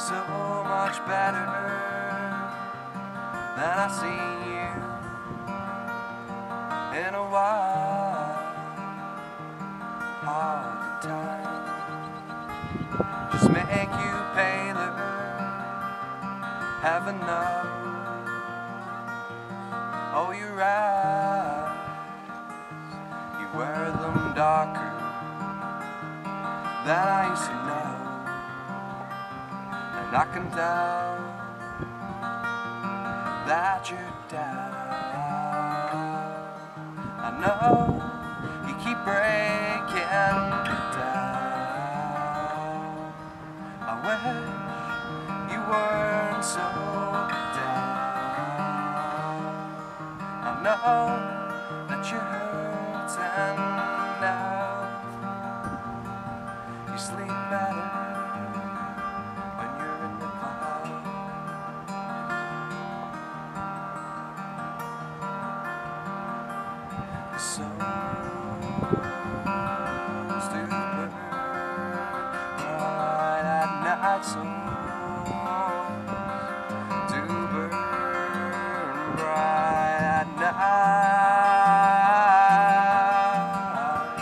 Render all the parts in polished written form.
so much better than I've seen you in a while. All the time, just make you paler. Heaven knows, oh, your eyes, you wear them darker than I used to know. And I can tell that you're down. I know you keep breaking down. I wish you weren't so down. I know that you're hurting now. You sleep better when you're in the clouds. So stupid, bright at night, so to burn bright at night.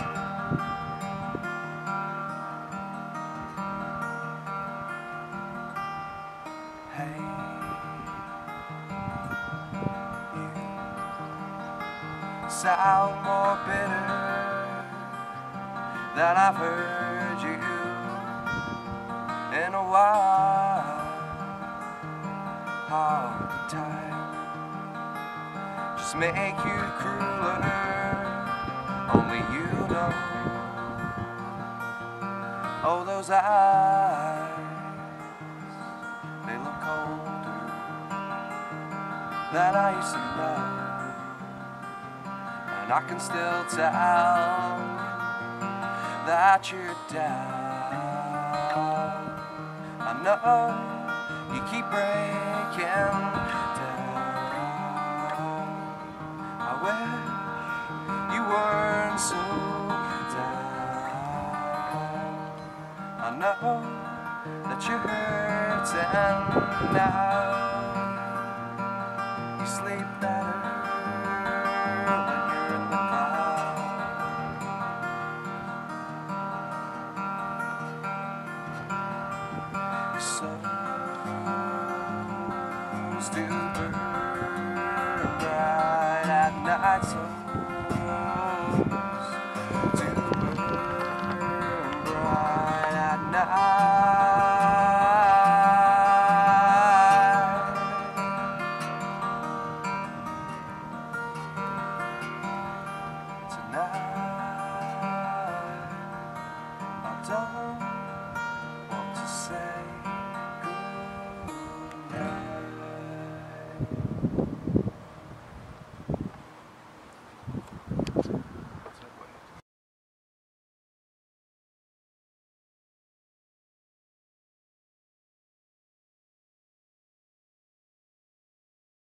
Hey, you sound more bitter than I've heard you in a while. All the time, just make you crueler. Only you know. Oh, those eyes, they look older than I used to know. And I can still tell that you're down. I know you keep breaking down. I wish you weren't so down. I know that you're hurting now. You sleep better when you're in the clouds. So stupid, bright at night, so stupid, bright at night. Tonight, I don't want to say goodnight.